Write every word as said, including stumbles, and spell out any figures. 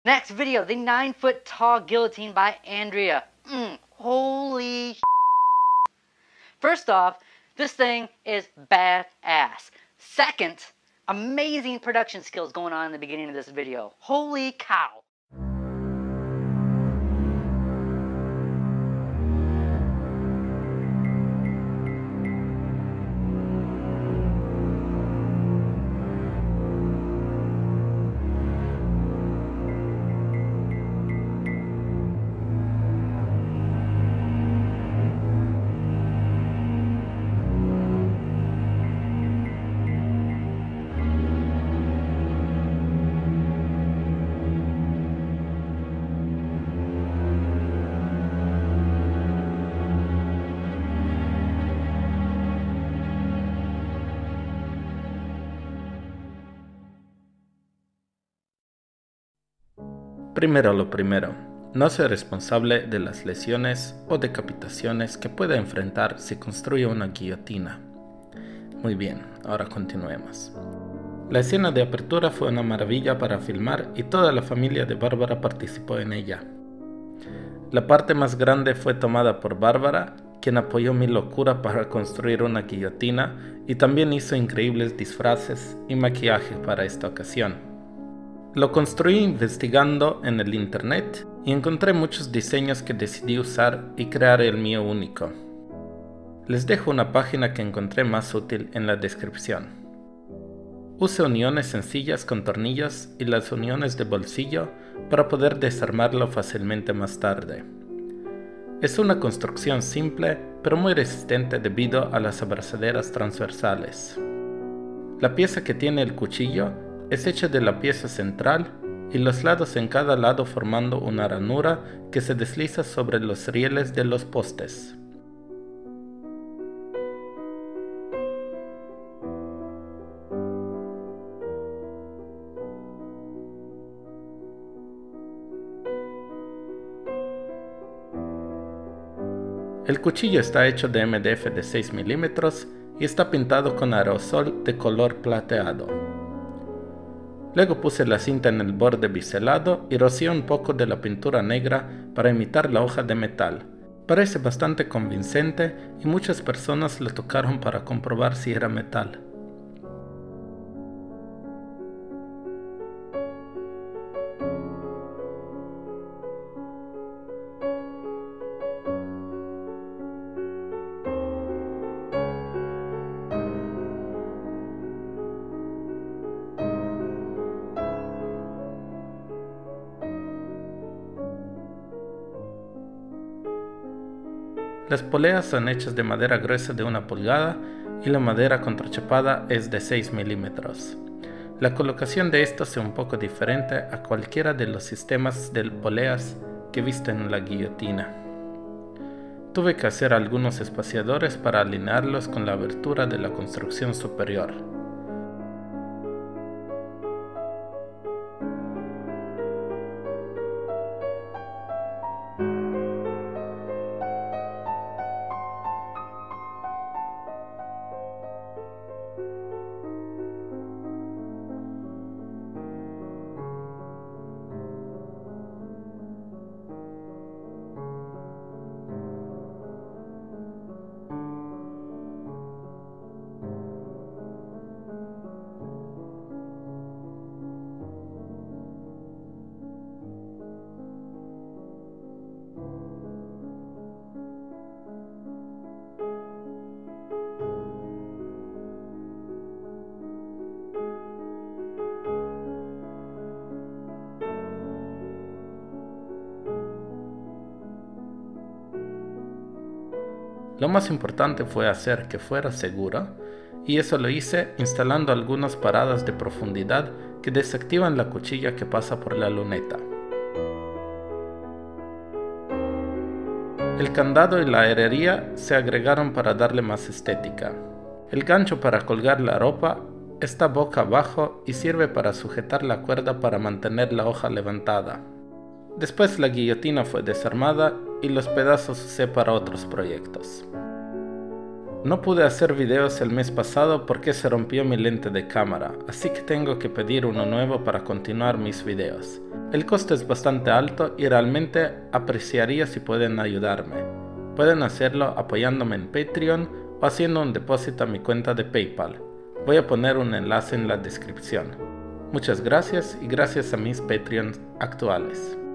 Next video, the nine foot tall guillotine by Andrea. Mm, holy sh**. First off, this thing is badass. Second, amazing production skills going on in the beginning of this video. Holy cow. Primero lo primero, no sea responsable de las lesiones o decapitaciones que pueda enfrentar si construye una guillotina. Muy bien, ahora continuemos. La escena de apertura fue una maravilla para filmar y toda la familia de Bárbara participó en ella. La parte más grande fue tomada por Bárbara, quien apoyó mi locura para construir una guillotina y también hizo increíbles disfraces y maquillaje para esta ocasión. Lo construí investigando en el internet y encontré muchos diseños que decidí usar y crear el mío único. Les dejo una página que encontré más útil en la descripción. Use uniones sencillas con tornillos y las uniones de bolsillo para poder desarmarlo fácilmente más tarde. Es una construcción simple pero muy resistente debido a las abrazaderas transversales. La pieza que tiene el cuchillo es hecha de la pieza central y los lados en cada lado formando una ranura que se desliza sobre los rieles de los postes. El cuchillo está hecho de M D F de seis milímetros y está pintado con aerosol de color plateado. Luego puse la cinta en el borde biselado y rocié un poco de la pintura negra para imitar la hoja de metal. Parece bastante convincente y muchas personas lo tocaron para comprobar si era metal. Las poleas son hechas de madera gruesa de una pulgada y la madera contrachapada es de seis milímetros. La colocación de estos es un poco diferente a cualquiera de los sistemas de poleas que he visto en la guillotina. Tuve que hacer algunos espaciadores para alinearlos con la abertura de la construcción superior. Lo más importante fue hacer que fuera seguro, y eso lo hice instalando algunas paradas de profundidad que desactivan la cuchilla que pasa por la luneta. El candado y la herrería se agregaron para darle más estética. El gancho para colgar la ropa está boca abajo y sirve para sujetar la cuerda para mantener la hoja levantada. Después la guillotina fue desarmada y los pedazos usé para otros proyectos. No pude hacer videos el mes pasado porque se rompió mi lente de cámara, así que tengo que pedir uno nuevo para continuar mis videos. El costo es bastante alto y realmente apreciaría si pueden ayudarme. Pueden hacerlo apoyándome en Patreon o haciendo un depósito a mi cuenta de PayPal. Voy a poner un enlace en la descripción. Muchas gracias y gracias a mis Patreons actuales.